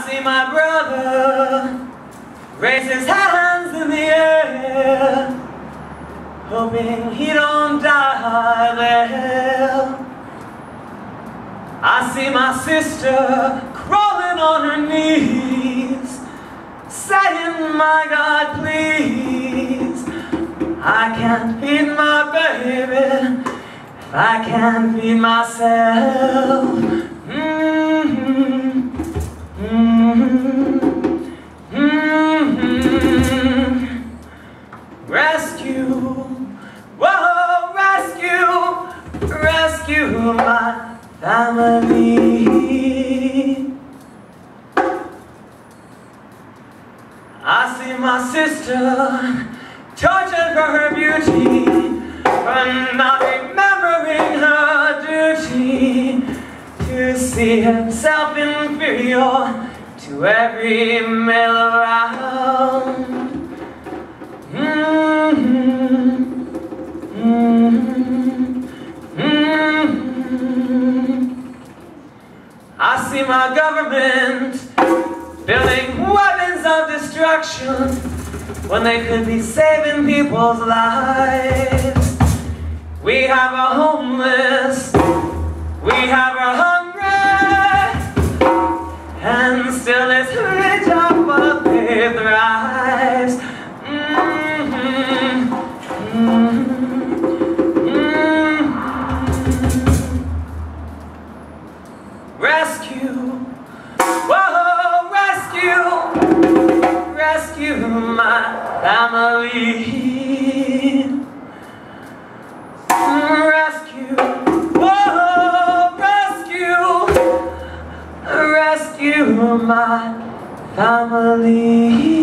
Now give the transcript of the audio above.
see my brother raise his hands in the air, hoping he don't die there. I see my sister crawling on her knees, saying, my God, please. I can't feed my baby if I can't feed myself. Rescue, whoa, rescue, rescue my family. I see my sister tortured for her beauty, for not remembering her duty to see herself inferior to every male around. I see my government building weapons of destruction when they could be saving people's lives. We have our homeless, we have our hungry, and still this rich up they thrives. Rescue, whoa, rescue, rescue my family. Rescue, whoa, rescue, rescue my family.